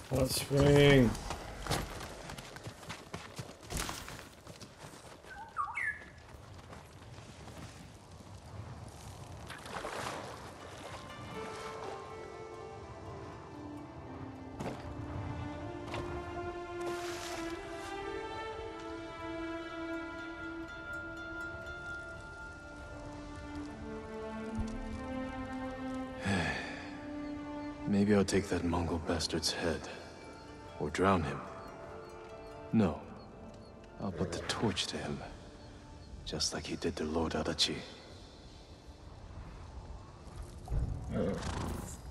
Hot spring. Maybe I'll take that Mongol bastard's head. Or drown him. No. I'll put the torch to him. Just like he did to Lord Adachi.